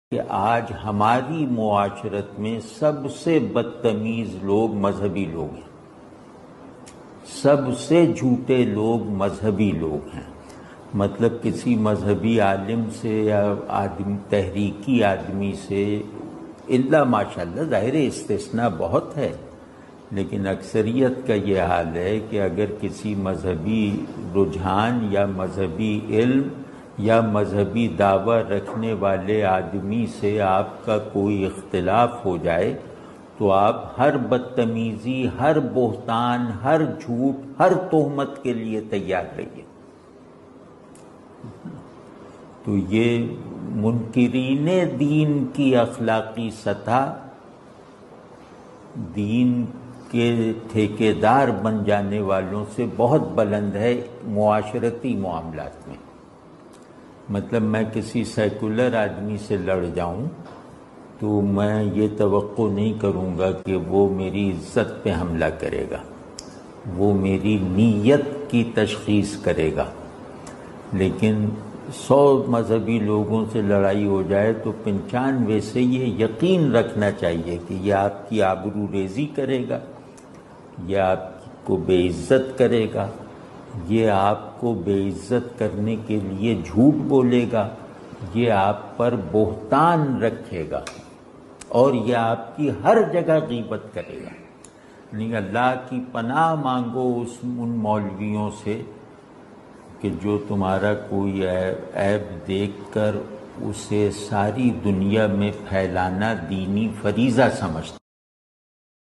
کہ آج ہماری معاشرت میں سب سے بدتمیز لوگ مذہبی لوگ ہیں، سب سے جھوٹے لوگ مذہبی لوگ ہیں۔ مطلب کسی مذہبی عالم سے یا تحریکی آدمی سے الا ماشاءاللہ، ظاہر استثناء بہت ہے، لیکن اکثریت کا یہ حال ہے کہ اگر کسی مذہبی رجحان یا مذہبی علم یا مذہبی دعویٰ رکھنے والے آدمی سے آپ کا کوئی اختلاف ہو جائے تو آپ ہر بدتمیزی، ہر بہتان، ہر جھوٹ، ہر تہمت کے لیے تیار رہیے۔ تو یہ منکرین دین کی اخلاقی سطح دین کے ٹھیکیدار بن جانے والوں سے بہت بلند ہے معاشرتی معاملات میں۔ مطلب میں کسی سیکولر آدمی سے لڑ جاؤں تو میں یہ توقع نہیں کروں گا کہ وہ میری عزت پہ حملہ کرے گا، وہ میری نیت کی تشخیص کرے گا۔ لیکن 100 مذہبی لوگوں سے لڑائی ہو جائے تو 95 سے یہ یقین رکھنا چاہیے کہ یہ آپ کی آبرو ریزی کرے گا، یہ آپ کو بے عزت کرے گا، یہ آپ کو بے عزت کرنے کے لیے جھوٹ بولے گا، یہ آپ پر بہتان رکھے گا اور یہ آپ کی ہر جگہ غیبت کرے گا۔ یعنی اللہ کی پناہ مانگو ان مولویوں سے کہ جو تمہارا کوئی عیب دیکھ کر اسے ساری دنیا میں پھیلانا دینی فریضہ سمجھتے